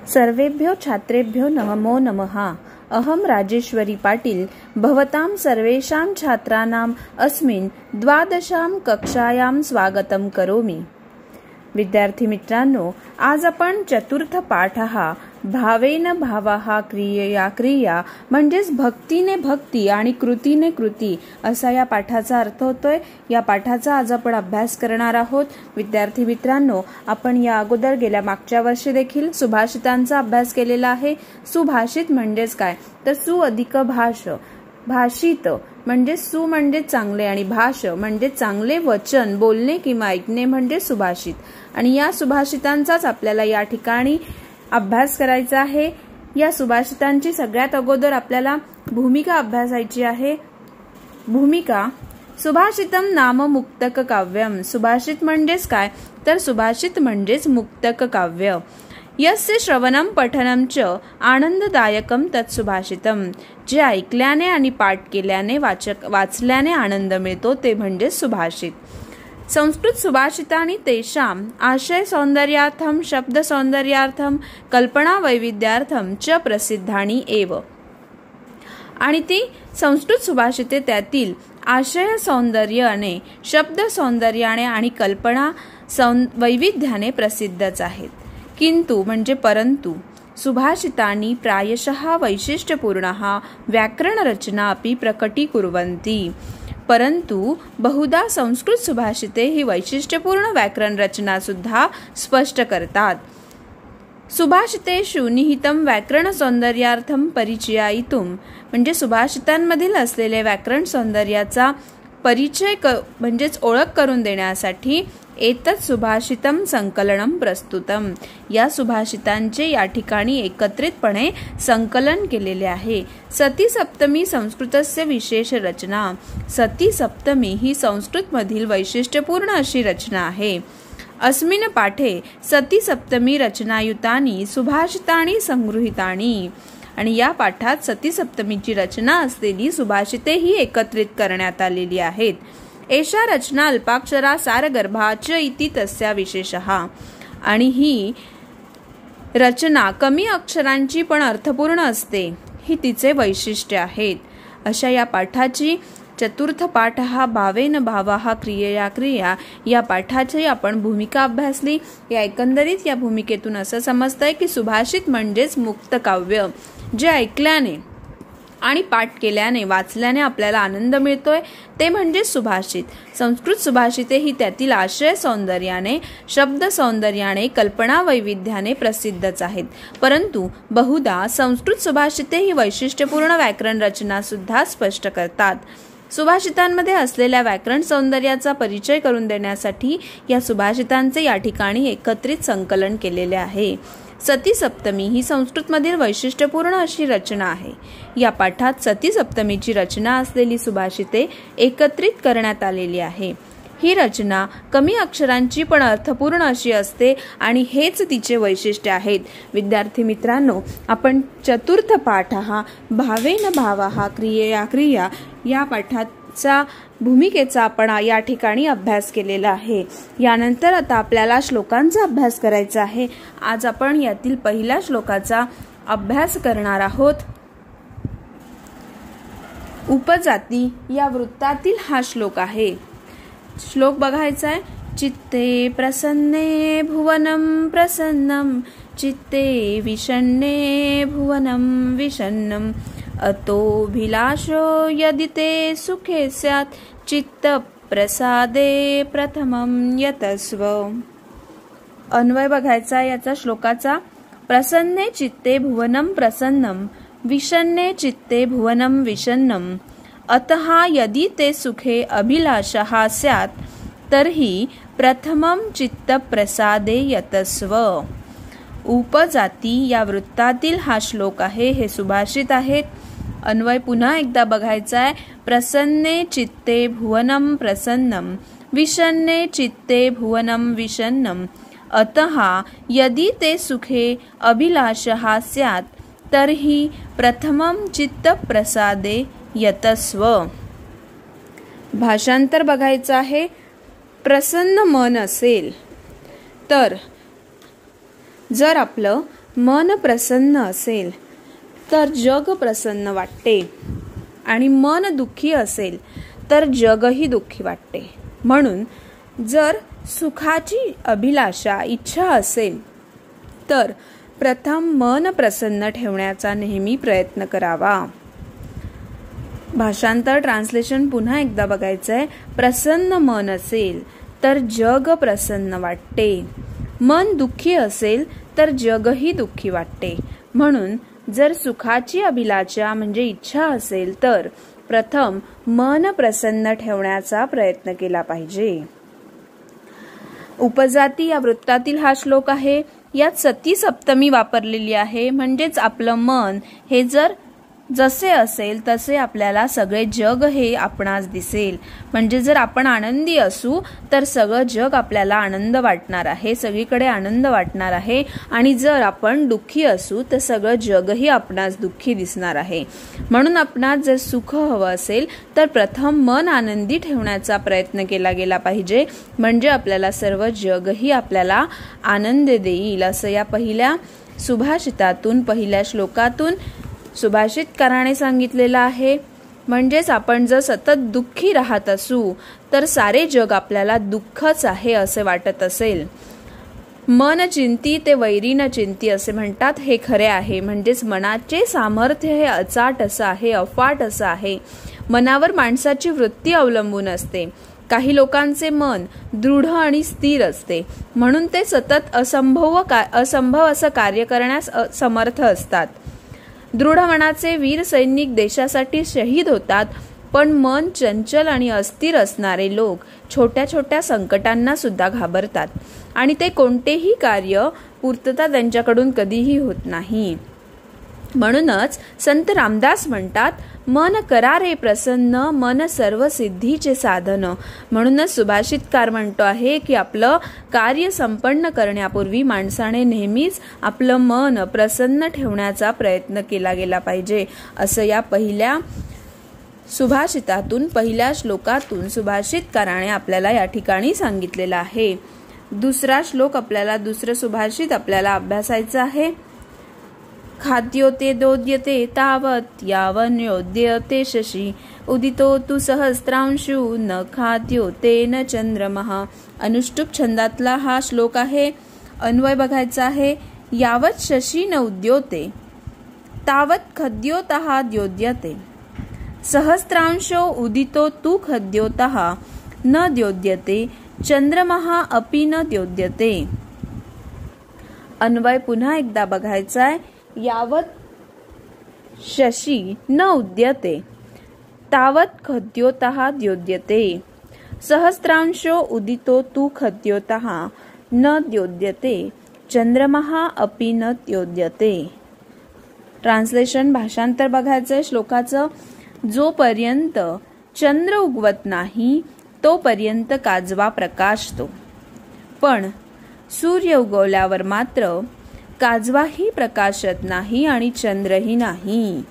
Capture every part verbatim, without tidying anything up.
सर्वेभ्यो छात्रेभ्यो नमो नमः। अहम राजेश्वरी पाटील भवतां सर्वेषां छात्राणाम् अस्मिन् द्वादशां कक्षायां स्वागतं करोमि। विद्यार्थी मित्रांनो, आज आपण चतुर्थ पाठ हा भावेन भावः क्रियया क्रिया म्हणजेच भक्तीने भक्ती आणि कृतीने कृती असा या पाठाचा अर्थ होतोय। या पाठाचा आज आपण अभ्यास करणार आहोत। विद्यार्थी मित्रांनो, आपण या अगोदर गेल्या मागच्या वर्षी देखील सुभाषितांचा अभ्यास केलेला आहे। सुभाषित म्हणजेच काय तर सु अधिक भाष, भाषित म्हणजे सु म्हणजे चांगले आणि भाष म्हणजे चांगले वचन बोलणे किंवा ऐकणे म्हणजे सुभाषित। आणि या सुभाषितांचाच आपल्याला या ठिकाणी अभ्यास करायचा आहे। या सुभाषितांची सगळ्यात अगोदर आपल्याला भूमिका अभ्यासायची आहे। भूमिका सुभाषितम नाम मुक्तक काव्यम। सुभाषित म्हणजेच काय तर सुभाषित म्हणजेच मुक्तक काव्य। यस्य श्रवणम पठनम च आनंददायकम तत्सुभाषितम। जे ऐकल्याने आणि पाठ केल्याने वाचक वाचल्याने आनंद मिळतो ते म्हणजे सुभाषित। संस्कृत सुभाषितानि तेषां आशय सौंदर्यार्थम शब्द सौंदर्यार्थम कल्पना वैविध्यार्थम च प्रसिद्धानि एव। आणि ती संस्कृत सुभाषिते त्यातील आशय सौंदर्याने शब्द सौंदर्याने आणि कल्पना वैविध्याने प्रसिद्धच आहेत। किंतु म्हणजे परंतु सुभाषितानि प्रायशः वैशिष्ट्यपूर्णः व्याकरण रचना अपि प्रकटीकुर्वन्ति। परंतु बहुधा संस्कृत सुभाषिते ही वैशिष्ट्यपूर्ण व्याकरण रचना सुद्धा स्पष्ट करतात। सुभाषितेषु निहितं व्याकरण सौंदर्यार्थम परिचयायितुम म्हणजे सुभाषितांमधील असलेले व्याकरण सौंदर्याचा परिचय म्हणजेच ओळख करून देण्यासाठी एतत् सुभाषितम संकलनम प्रस्तुतम। या सुभाषितांचे या ठिकाणी एकत्रितपणे संकलन केलेले आहे। सती सप्तमी संस्कृतस्य विशेष रचना। सती सप्तमी ही संस्कृत मधील वैशिष्ट्यपूर्ण अशी रचना आहे। अस्मिन् पाठे सती सप्तमी रचनायुतानि सुभाषितानि संगृहीतानि। आणि या पाठात सती सप्तमीची रचना असलेली सुभाषिते ही एकत्रित करण्यात आलेली आहेत। एषा रचना अल्पाक्षरा सारगर्भा च इति तस्या विशेषः। आणि ही रचना कमी अक्षरांची पण अर्थपूर्ण असते ही तिचे वैशिष्ट्य आहेत। अशा या पाठाची चतुर्थ पाठ हा भावेन भावः क्रियया क्रिया या पाठाची आपण भूमिका अभ्यासली। या एकंदरीत या भूमिकेतून असं समजतंय की सुभाषित म्हणजेच मुक्त काव्य जे ऐकल्याने आणि पाठ केल्याने वाचल्याने आपल्याला आनंद मिळतोय ते म्हणजे सुभाषित। संस्कृत सुभाषिते ही त्यातील आशय सौंदर्याने शब्द सौंदर्याने कल्पना वैविध्याने प्रसिद्धच आहेत। परंतु बहुधा संस्कृत सुभाषिते ही वैशिष्ट्यपूर्ण व्याकरण रचना सुद्धा स्पष्ट करतात। सुभाषितांमध्ये असलेल्या व्याकरण सौंदर्याचा परिचय करून देण्यासाठी या सुभाषितांचे या ठिकाणी एकत्रित संकलन केलेले आहे। सती सप्तमी ही संस्कृतमधील वैशिष्ट्यपूर्ण अशी रचना आहे। या पाठात सती सप्तमीची रचना असलेली सुभाषिते एकत्रित करण्यात आलेली आहे। ही रचना कमी अक्षरांची पण अर्थपूर्ण अशी असते आणि हेच तिचे वैशिष्ट्य आहेत। विद्यार्थी मित्रांनो, आपण चतुर्थ पाठ हा भावेन भावः क्रियया क्रिया या पाठाचा भूमिकेचा आपण या ठिकाणी अभ्यास केलेला आहे। यानंतर आता आपल्याला श्लोकांचा अभ्यास करायचा आहे। आज आपण यातील पहिल्या श्लोकाचा अभ्यास करणार आहोत। उपजाती या वृत्तातील हा श्लोक आहे। श्लोक बघायचा आहे। चित्ते प्रसन्ने भुवनं प्रसन्नं चित्ते विषण्णे भुवनं विषण्णं अतोभिलाषो यदि ते सुखे स्यात् चित्त प्रसादे प्रथमं यतस्व। अन्वय बघायचा याचा श्लोकाचा। प्रसन्ने चित्ते भुवनं प्रसन्नं विषण्णे चित्ते भुवनं विषण्णं अतः यदि ते सुखे अभिलाषः स्यात् तर्हि प्रथमं चित्त प्रसादे यतस्व। उपजाती या वृत्तातील हा श्लोक आहे। हे सुभाषित आहेत। अन्वय पुन्हा एकदा बघायचा आहे। प्रसन्ने चित्ते भुवनं प्रसन्नं विषण्णे चित्ते भुवनं विषण्णं अतः यदि ते सुखे अभिलाषः स्यात् तर्हि प्रथमं चित्त प्रसादे यतस्व। भाषांतर बघायचं आहे। प्रसन्न मन असेल तर जर आपलं मन प्रसन्न असेल तर जग प्रसन्न वाटते आणि मन दुःखी असेल तर जगही दुःखी वाटते. म्हणून जर सुखाची अभिलाषा इच्छा असेल तर प्रथम मन प्रसन्न ठेवण्याचा नेहमी प्रयत्न करावा. भाषांतर ट्रान्सलेशन पुन्हा एकदा बघायचं आहे. प्रसन्न मन असेल तर जग प्रसन्न वाटते, मन दुःखी असेल तर जगही दुःखी वाटते. म्हणून जर सुखाची अभिलाषा म्हणजे इच्छा असेल तर प्रथम मन प्रसन्न ठेवण्याचा प्रयत्न केला पाहिजे. उपजाती या वृत्तातील हा श्लोक आहे. यात सती सप्तमी वापरलेली आहे. म्हणजेच आपलं मन हे जर जसे असेल तसे आपल्याला सगळे जग हे आपणास दिसेल. म्हणजे जर आपण आनंदी असू तर सगळं जग आपल्याला आनंद वाटणार आहे, सगळीकडे आनंद वाटणार आहे. आणि जर आपण दुःखी असू तर सगळं जगही आपणास दुःखी दिसणार आहे. म्हणून आपणास जर सुख हवं असेल तर प्रथम मन आनंदी ठेवण्याचा प्रयत्न केला गेला पाहिजे. म्हणजे आपल्याला सर्व जगही आपल्याला आनंद देईल असं या पहिल्या सुभाषितातून, पहिल्या श्लोकातून सुभाषितकाराने सांगितलेलं आहे. म्हणजेच आपण जर सतत दुःखी राहत असू तर सारे जग आपल्याला दुःखच आहे असे वाटत असेल. मन चिंती ते वैरी न चिंती असे म्हणतात, हे खरे आहे. म्हणजेच मनाचे सामर्थ्य हे अचाट असं आहे, अफाट असं आहे. मनावर माणसाची वृत्ती अवलंबून असते. काही लोकांचे मन दृढ आणि स्थिर असते, म्हणून ते सतत असंभव असंभव असं कार्य करण्यास समर्थ असतात. दृढ मनाचे वीर सैनिक देशासाठी शहीद होतात. पण मन चंचल आणि अस्थिर असणारे लोक छोट्या छोट्या संकटांना सुद्धा घाबरतात आणि ते कोणतेही कार्य पूर्तता त्यांच्याकडून कधीही होत नाही. म्हणूनच संत रामदास म्हणतात, मन करा रे प्रसन्न, मन सर्व सिद्धीचे साधन. म्हणूनच सुभाषितकार म्हणतो आहे की आपलं कार्य संपन्न करण्यापूर्वी माणसाने नेहमीच आपलं मन प्रसन्न ठेवण्याचा प्रयत्न केला गेला पाहिजे. असं या पहिल्या सुभाषितातून, पहिल्या श्लोकातून सुभाषितकाराने आपल्याला या ठिकाणी सांगितलेलं आहे. दुसरा श्लोक आपल्याला, दुसरं सुभाषित आपल्याला अभ्यासायचं आहे. खाद्योते दोद्यते तावत यावन्योद्यते शशी, उदितो तु सहस्रांशु न खाद्योते न चंद्रमः. अनुष्टुप छंदातला हा श्लोक आहे. अन्वय बघायचा आहे. यावत शशी न उद्योते तावत खद्योतः द्योद्यते, सहस्रांशो उदितो तु खद्योतः न द्योद्यते, चंद्रमः अपि न द्योद्यते. अन्वय पुन्हा एकदा बघायचा आहे. यावत शशी न उद्यते तावत खद्योतः द्योद्यते, सहस्रांशो उदितो तु खद्योतः न द्योद्यते, चंद्रमः अपि न द्योद्यते. ट्रान्सलेशन, भाषांतर बघायचं श्लोकाचं. जोपर्यंत चंद्र उगवत नाही तोपर्यंत काजवा प्रकाशतो, पण सूर्य उगवल्यावर मात्र काजवाही प्रकाशत नाही आणि चंद्रही नाही.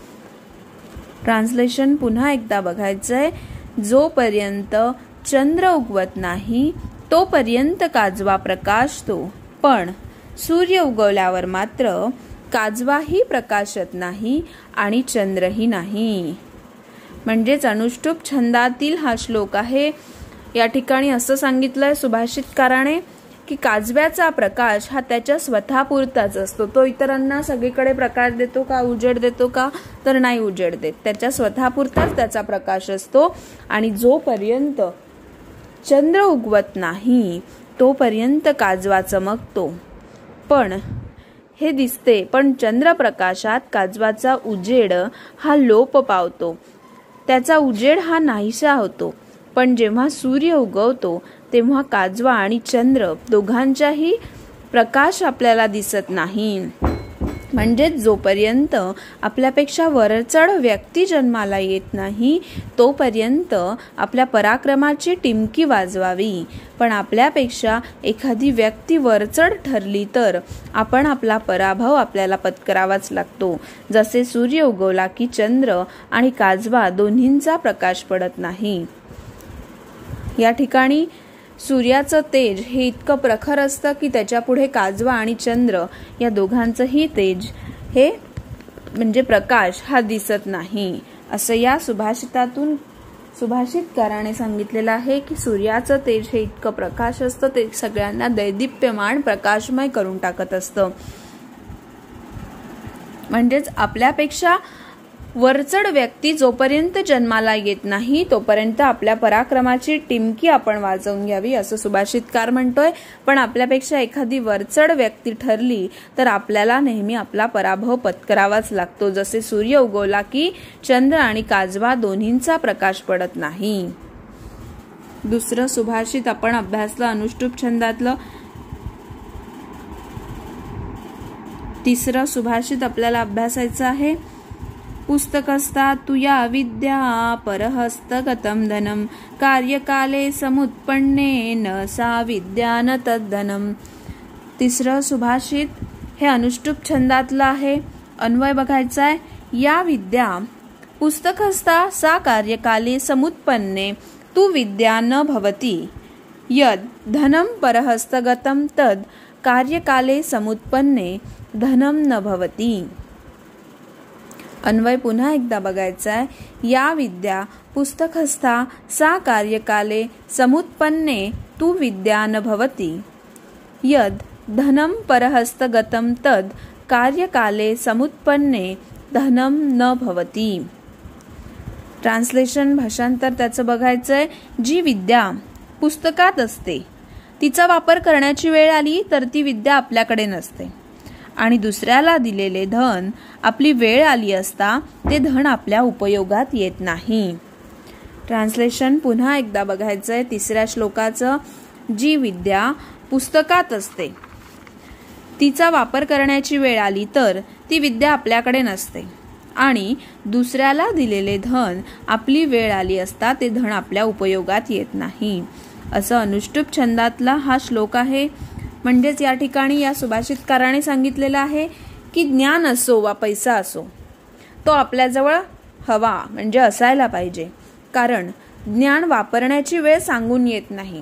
ट्रान्सलेशन पुन्हा एकदा बघायचंय. जोपर्यंत चंद्र उगवत नाही तोपर्यंत काजवा प्रकाशतो, पण सूर्य उगवल्यावर मात्र काजवाही प्रकाशत नाही आणि चंद्रही नाही. म्हणजेच अनुष्टुप छंदातील हा श्लोक आहे. या ठिकाणी असं सांगितलंय सुभाषितकाराने की काजव्याचा प्रकाश हा त्याच्या स्वतःपुरताच असतो. तो इतरांना सगळीकडे प्रकाश देतो का, उजेड देतो का, तर नाही उजेड देत. त्याच्या स्वतःपुरताच त्याचा प्रकाश असतो. आणि जोपर्यंत चंद्र उगवत नाही तोपर्यंत काजवा चमकतो, पण हे दिसते, पण चंद्रप्रकाशात काजवाचा उजेड हा लोप पावतो, त्याचा उजेड हा नाहीसा होतो. पण जेव्हा सूर्य उगवतो तेव्हा काजवा आणि चंद्र दोघांचाही प्रकाश आपल्याला दिसत नाही. म्हणजेच जोपर्यंत आपल्यापेक्षा वरचढ व्यक्ती जन्माला येत नाही तोपर्यंत आपल्या पराक्रमाची टिमकी वाजवावी. पण आपल्यापेक्षा एखादी व्यक्ती वरचढ ठरली तर आपण आपला पराभव आपल्याला पत्करावाच लागतो. जसे सूर्य उगवला की चंद्र आणि काजवा दोन्हींचा प्रकाश पडत नाही. या ठिकाणी सूर्याचं तेज हे इतकं प्रखर असतं की त्याच्यापुढे काजवा आणि चंद्र या दोघांचंही तेज हे म्हणजे प्रकाश हा दिसत नाही, असं या सुभाषितातून सुभाषितकाराने सांगितलेलं आहे की सूर्याचं तेज हे इतकं प्रकाश असतं, ते सगळ्यांना दैदिप्यमान प्रकाशमय करून टाकत असतं. म्हणजेच आपल्यापेक्षा वरचढ व्यक्ती जोपर्यंत जन्माला येत नाही तोपर्यंत आपल्या पराक्रमाची टिमकी आपण वाजवून घ्यावी, असं सुभाषितकार म्हणतोय. पण आपल्यापेक्षा एखादी वरचढ व्यक्ती ठरली तर आपल्याला नेहमी आपला पराभव पत्करावाच लागतो. जसे सूर्य उगवला की चंद्र आणि काजवा दोन्हींचा प्रकाश पडत नाही. दुसरं सुभाषित आपण अभ्यासलं अनुष्टुप छंदातलं. तिसरं सुभाषित आपल्याला अभ्यासायचं आहे. पुस्तकस्था तुया विद्या परहस्तगतं धनम कार्यकाले समुत्पन्नेन सा विद्या न तद्धनम. तिसरं सुभाषित हे अनुष्टुप छंदातलं आहे. अन्वय बघायचा आहे. या विद्या पुस्तकस्था सा कार्यकाले समुत्पन्ने तु विद्या न भवति यद धनम परहस्तगतं तद कार्यकाले समुत्पन्ने धनम न भवति. अन्वय पुन्हा एकदा बघायचा आहे. या विद्या पुस्तकस्था सा कार्यकाले समुत्पन्ने तु विद्या न भवति यद धनम परहस्तगतं तद कार्यकाले समुत्पन्ने धनम न भवति. ट्रान्सलेशन भाषांतर त्याचं बघायचंय. जी विद्या पुस्तकात असते तिचा वापर करण्याची वेळ आली तर ती विद्या आपल्याकडे नसते आणि दुसऱ्याला दिलेले धन आपली वेळ आली असता ते धन आपल्या उपयोगात येत नाही. ट्रान्सलेशन पुन्हा एकदा बघायचंय तिसऱ्या श्लोकाचं. जी विद्या पुस्तकात असते तिचा वापर करण्याची वेळ आली तर ती विद्या आपल्याकडे नसते आणि दुसऱ्याला दिलेले धन आपली वेळ आली असता ते धन आपल्या उपयोगात येत नाही, असं अनुष्टुप छंदातला हा श्लोक आहे. म्हणजेच या ठिकाणी या सुभाषितकाराने सांगितलेलं आहे की ज्ञान असो वा पैसा असो तो आपल्याजवळ हवा म्हणजे असायला पाहिजे, कारण ज्ञान वापरण्याची वेळ सांगून येत नाही.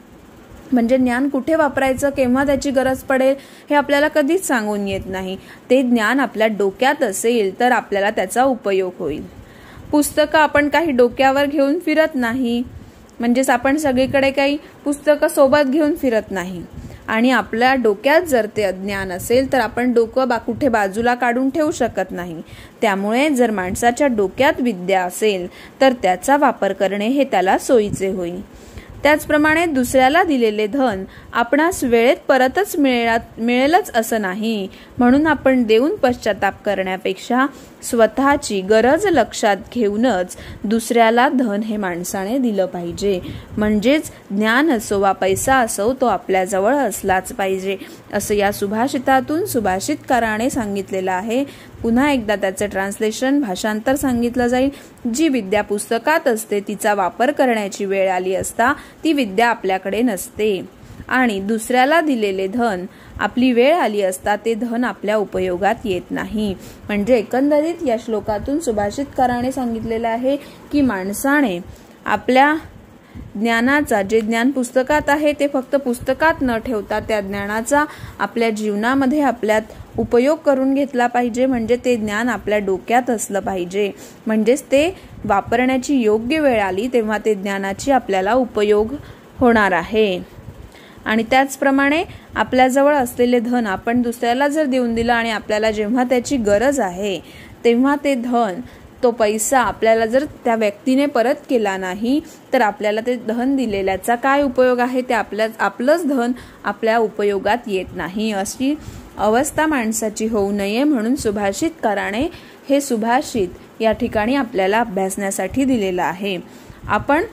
म्हणजे ज्ञान कुठे वापरायचं, केव्हा त्याची गरज पडेल हे आपल्याला कधीच सांगून येत नाही. ते ज्ञान आपल्या डोक्यात असेल तर आपल्याला त्याचा उपयोग होईल. पुस्तकं आपण काही डोक्यावर घेऊन फिरत नाही, म्हणजेच आपण सगळीकडे काही पुस्तकं सोबत घेऊन फिरत नाही आणि आपल्या डोक्यात जर ते अज्ञान असेल तर आपण डोकं बा कुठे बाजूला काढून ठेवू शकत नाही. त्यामुळे जर माणसाच्या डोक्यात विद्या असेल तर त्याचा वापर करणे हे त्याला सोयीचे होईल. त्याचप्रमाणे दुसऱ्याला दिलेले धन आपणास वेळेत परतच मिळेलच असं नाही, म्हणून आपण देऊन पश्चाताप करण्यापेक्षा स्वतःची गरज लक्षात घेऊनच दुसऱ्याला धन हे माणसाने दिलं पाहिजे. म्हणजेच ज्ञान असो वा पैसा असो तो आपल्याजवळ असलाच पाहिजे, असं या सुभाषितातून सुभाषितकाराने सांगितलेलं आहे. पुन्हा एकदा त्याचं ट्रान्सलेशन भाषांतर सांगितलं जाईल. जी विद्या पुस्तकात असते तिचा वापर करण्याची वेळ आली असता ती विद्या आपल्याकडे नसते आणि दुसऱ्याला दिलेले धन आपली वेळ आली असता ते धन आपल्या उपयोगात येत नाही. म्हणजे एकंदरीत या श्लोकातून सुभाषितकाराने सांगितलेलं आहे की माणसाने आपल्या ज्ञानाचा, जे ज्ञान पुस्तकात आहे ते फक्त पुस्तकात न ठेवता त्या ज्ञानाचा आपल्या जीवनामध्ये आपल्यात उपयोग करून घेतला पाहिजे. म्हणजे ते ज्ञान आपल्या डोक्यात असलं पाहिजे, म्हणजेच ते वापरण्याची योग्य वेळ आली तेव्हा ते ज्ञानाची आपल्याला उपयोग होणार आहे. आणि त्याचप्रमाणे आपल्याजवळ असलेले धन आपण दुसऱ्याला जर देऊन दिलं आणि आपल्याला जेव्हा त्याची गरज आहे तेव्हा ते धन, तो पैसा आपल्याला जर त्या व्यक्तीने परत केला नाही तर आपल्याला ते धन दिलेल्याचा काय उपयोग आहे, ते आपल्या आपलंच धन आपल्या उपयोगात येत नाही. अशी अवस्था माणसाची होऊ नये म्हणून सुभाषितकाराने हे सुभाषित या ठिकाणी आपल्याला अभ्यासण्यासाठी दिलेलं आहे. आपण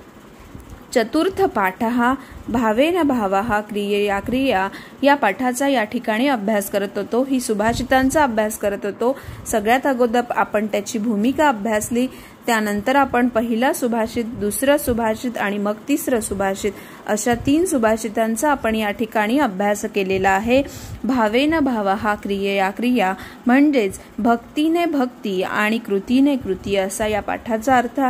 चतुर्थ पाठः भावेन भावः क्रियया क्रिया या पाठाचा या ठिकाणी अभ्यास करत होतो. ही सुभाषितांचा अभ्यास करत होतो. सगळ्यात अगोदर आपण त्याची भूमिका अभ्यासली, त्यानंतर आपण पहिला सुभाषित, दुसरं सुभाषित आणि मग तिसरं सुभाषित अशा तीन सुभाषितांचा आपण या ठिकाणी अभ्यास केलेला आहे. भावेन भावः क्रियया क्रिया म्हणजेच भक्तीने भक्ती आणि कृतीने कृती असा या पाठाचा अर्थ आहे.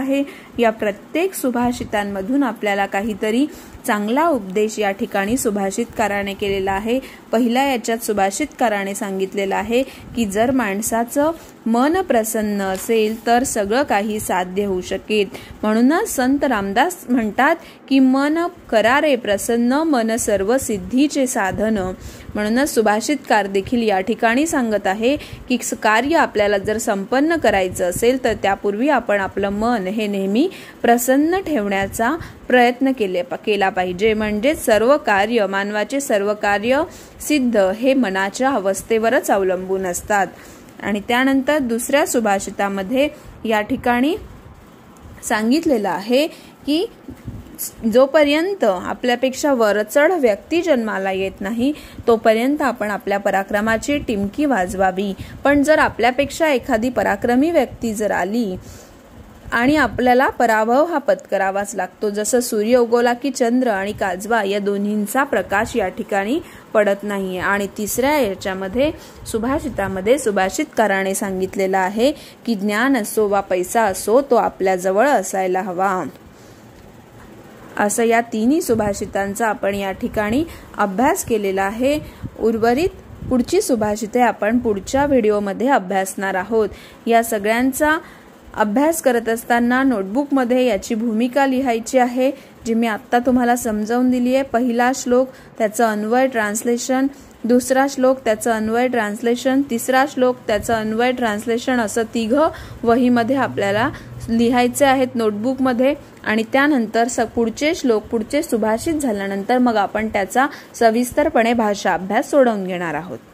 या प्रत्येक सुभाषितांमधून आपल्याला काहीतरी चांगला उपदेश या ठिकाणी सुभाषितकाराने केलेला आहे। पहिल्या याच्यात सुभाषितकाराने सांगितलेलं आहे की जर माणसाचं मन प्रसन्न असेल तर सगळं काही साध्य होऊ शकेल। म्हणूनच संत रामदास म्हणतात की मन करारे प्रसन्न, मन सर्व सिद्धीचे साधन। म्हणूनच सुभाषितकार देखील या ठिकाणी सांगत आहे की कार्य आपल्याला जर संपन्न करायचं असेल तर त्यापूर्वी आपण आपलं मन हे नेहमी प्रसन्न ठेवण्याचा प्रयत्न केले केला पाहिजे। म्हणजे सर्व कार्य, मानवाचे सर्व कार्य सिद्ध हे मनाच्या अवस्थेवरच अवलंबून असतात। आणि त्यानंतर दुसऱ्या सुभाषितामध्ये या ठिकाणी सांगितलेलं आहे की जोपर्यंत आपल्यापेक्षा वरचढ व्यक्ती जन्माला येत नाही तोपर्यंत आपण आपल्या पराक्रमाची टिमकी वाजवावी, पण जर आपल्यापेक्षा एखादी पराक्रमी व्यक्ती जर आली आणि आपल्याला पराभव हा पत्करावाच लागतो। जसं सूर्य उगवला की चंद्र आणि काजवा या दोन्हींचा प्रकाश या ठिकाणी पडत नाहीये। आणि तिसऱ्या याच्यामध्ये सुभाषितामध्ये सुभाषितकाराने सांगितलेलं आहे की ज्ञान असो वा पैसा असो तो आपल्या जवळ असायला हवा। असं या तिन्ही सुभाषितांचा आपण या ठिकाणी अभ्यास केलेला आहे। उर्वरित पुढची सुभाषिते आपण पुढच्या व्हिडिओमध्ये अभ्यासणार आहोत। या सगळ्यांचा अभ्यास करत असताना नोटबुकमध्ये याची भूमिका लिहायची आहे, जी मी आत्ता तुम्हाला समजावून दिली आहे। पहिला श्लोक त्याचं अन्वय ट्रान्सलेशन, दुसरा श्लोक त्याचं अन्वय ट्रान्सलेशन, तिसरा श्लोक त्याचं अन्वय ट्रान्सलेशन, असं तिघं वहीमध्ये आपल्याला लिहायचे आहेत नोटबुकमध्ये। आणि त्यानंतर स पुढचे श्लोक, पुढचे सुभाषित झाल्यानंतर मग आपण त्याचा सविस्तरपणे भाषा अभ्यास सोडवून घेणार आहोत।